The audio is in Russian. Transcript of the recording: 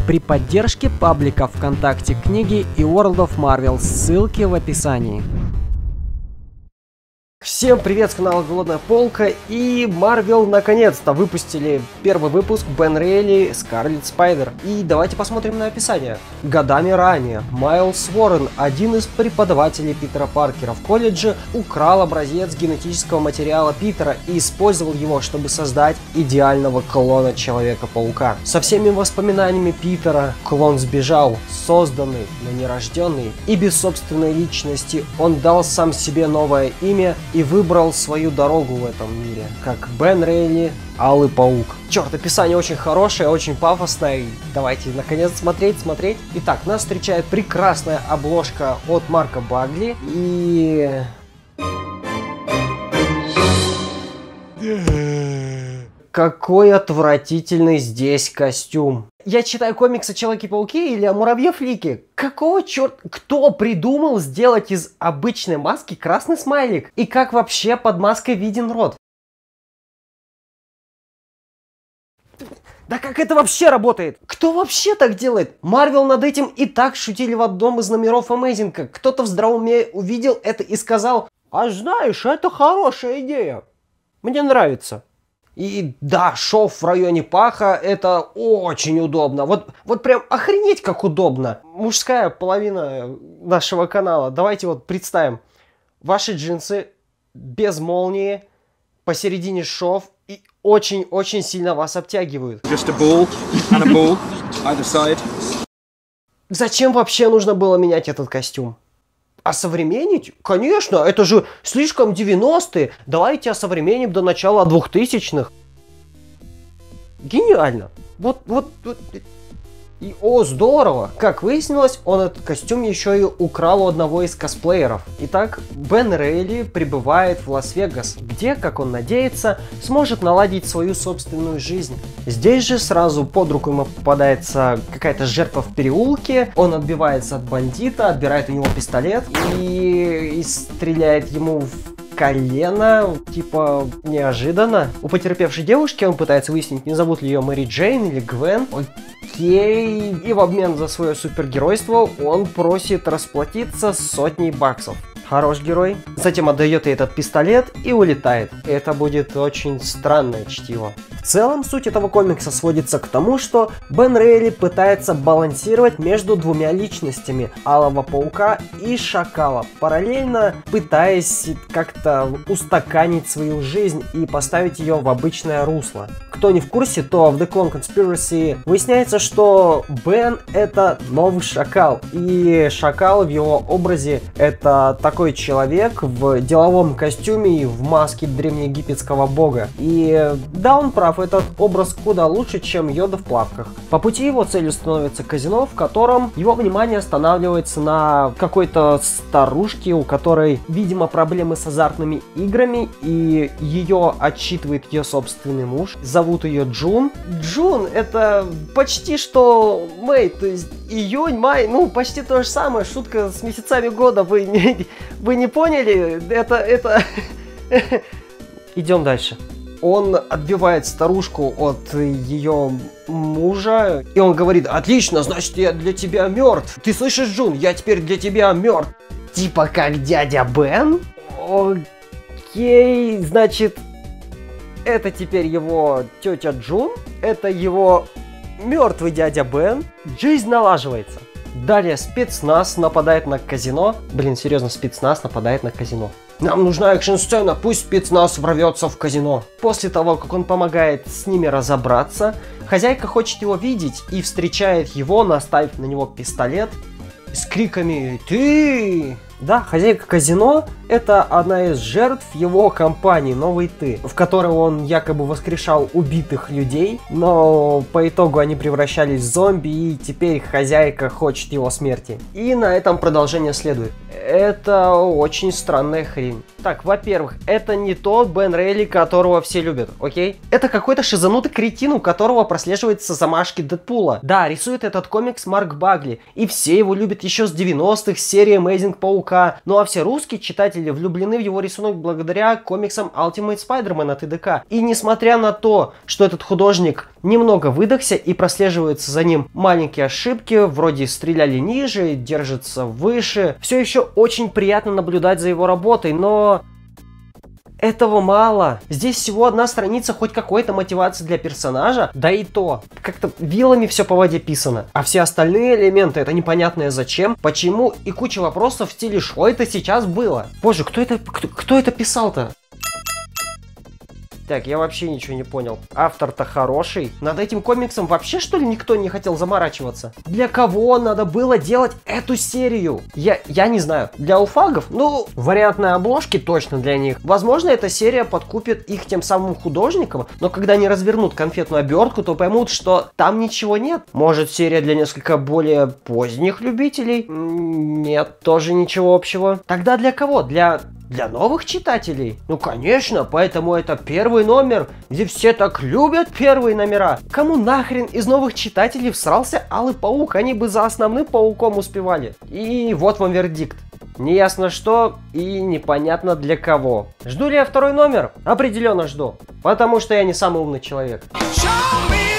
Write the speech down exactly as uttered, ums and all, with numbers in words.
при поддержке паблика ВКонтакте книги и World of Marvel, ссылки в описании. Всем привет с канала Голодная Полка, и Marvel наконец-то выпустили первый выпуск Бен Рейли Скарлет Спайдер. И давайте посмотрим на описание. Годами ранее Майлз Уоррен, один из преподавателей Питера Паркера в колледже, украл образец генетического материала Питера и использовал его, чтобы создать идеального клона Человека-паука. Со всеми воспоминаниями Питера клон сбежал, созданный, но нерожденный, и без собственной личности он дал сам себе новое имя и выбрал свою дорогу в этом мире, как Бен Рейли, Алый Паук. Черт, описание очень хорошее, очень пафосное. Давайте наконец смотреть, смотреть. Итак, нас встречает прекрасная обложка от Марка Багли и... Какой отвратительный здесь костюм. Я читаю комиксы о Человеке-пауке или о Муравье-Флике. Какого черта? Кто придумал сделать из обычной маски красный смайлик? И как вообще под маской виден рот? Да как это вообще работает? Кто вообще так делает? Марвел над этим и так шутили в одном из номеров Амейзинга. Кто-то в здравом уме увидел это и сказал: а знаешь, это хорошая идея. Мне нравится. И да, шов в районе паха — это очень удобно. Вот, вот прям охренеть как удобно. Мужская половина нашего канала. Давайте вот представим. Ваши джинсы без молнии, посередине шов и очень-очень сильно вас обтягивают. Just a ball and a ball, either side. Зачем вообще нужно было менять этот костюм? Осовременить? Конечно, это же слишком девяностые. Давайте осовременим до начала двухтысячных. Гениально. Вот, вот, вот. И, о, здорово. Как выяснилось, он этот костюм еще и украл у одного из косплееров. Итак, Бен Рейли прибывает в Лас-Вегас, где, как он надеется, сможет наладить свою собственную жизнь. Здесь же сразу под руку ему попадается какая-то жертва в переулке. Он отбивается от бандита, отбирает у него пистолет и, и стреляет ему в колено, типа, неожиданно. У потерпевшей девушки он пытается выяснить, не зовут ли ее Мэри Джейн или Гвен. Окей. И в обмен за свое супергеройство он просит расплатиться сотней баксов. Хорош герой. Затем отдает ей этот пистолет и улетает. Это будет очень странное чтиво. В целом, суть этого комикса сводится к тому, что Бен Рейли пытается балансировать между двумя личностями — Алого Паука и Шакала, параллельно пытаясь как-то устаканить свою жизнь и поставить ее в обычное русло. Кто не в курсе, то в The Clone Conspiracy выясняется, что Бен — это новый Шакал, и Шакал в его образе — это такой человек в деловом костюме и в маске древнеегипетского бога. И да, он прав, этот образ куда лучше, чем Йода в плавках. По пути его целью становится казино, в котором его внимание останавливается на какой-то старушке, у которой, видимо, проблемы с азартными играми, и ее отчитывает ее собственный муж. Зовут ее Джун. Джун — это почти что Мэй, то есть июнь, май, ну почти то же самое, шутка с месяцами года, вы не, вы не поняли? Это, это... Идем дальше. Он отбивает старушку от ее мужа, и он говорит: отлично, значит, я для тебя мертв. Ты слышишь, Джун, я теперь для тебя мертв. Типа как дядя Бен? Окей, значит, это теперь его тетя Джун, это его мертвый дядя Бен. Жизнь налаживается. Далее спецназ нападает на казино. Блин, серьезно, спецназ нападает на казино. Нам нужна экшн-сцена, пусть спецназ ворвется в казино. После того, как он помогает с ними разобраться, хозяйка хочет его видеть и встречает его, наставив на него пистолет с криками «Ты!». Да, хозяйка казино — это одна из жертв его компании «Новый ты», в которой он якобы воскрешал убитых людей, но по итогу они превращались в зомби, и теперь хозяйка хочет его смерти. И на этом продолжение следует. Это очень странная хрень. Так, во-первых, это не тот Бен Рейли, которого все любят, окей? Это какой-то шизанутый кретин, у которого прослеживаются замашки Дэдпула. Да, рисует этот комикс Марк Багли, и все его любят еще с девяностых, серии Amazing Паука. Ну а все русские читатели влюблены в его рисунок благодаря комиксам Ultimate Spider-Man от и дэ ка. И несмотря на то, что этот художник немного выдохся и прослеживаются за ним маленькие ошибки, вроде стреляли ниже, держится выше. Все еще очень приятно наблюдать за его работой, но... этого мало. Здесь всего одна страница хоть какой-то мотивации для персонажа, да и то. Как-то вилами все по воде писано. А все остальные элементы это непонятное зачем, почему и куча вопросов в стиле что это сейчас было. Боже, кто это, кто, кто это писал-то? Так, я вообще ничего не понял. Автор-то хороший. Над этим комиксом вообще, что ли, никто не хотел заморачиваться? Для кого надо было делать эту серию? Я, я не знаю. Для уфагов? Ну, вариантные обложки точно для них. Возможно, эта серия подкупит их тем самым художникам, но когда они развернут конфетную обертку, то поймут, что там ничего нет. Может, серия для несколько более поздних любителей? Нет, тоже ничего общего. Тогда для кого? Для... Для новых читателей? Ну, конечно, поэтому это первый номер, где все так любят первые номера. Кому нахрен из новых читателей всрался Алый Паук? Они бы за основным пауком успевали. И вот вам вердикт. Неясно что и непонятно для кого. Жду ли я второй номер? Определенно жду. Потому что я не самый умный человек. Show me